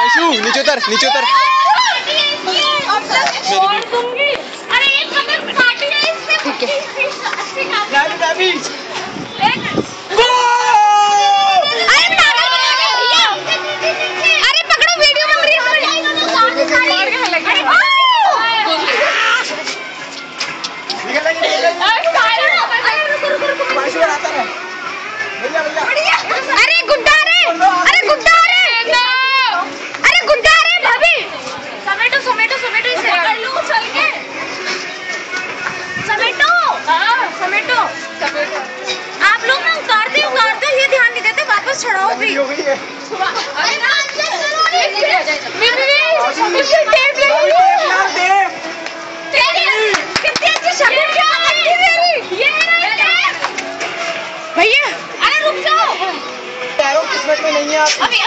आंशु नीचे उतर, नीचे उतर। अरे एक कमर काटी है इससे। ठीक है। अरे पकड़ो, वीडियो में अरे गुड्डा रे, अरे गुड्डा रे, अरे गुड्डा रे भाभी। समेटो समेटो समेटो इसे पकड़ लो चल के। समेटो, हाँ समेटो समेटो। आप लोग ना उतारते ये ध्यान नहीं देते, वापस चढ़ाओ भी। अरे ना कितनी अच्छी शक्ल भैया। अरे रुक जाओ, किस्मत में नहीं है आप।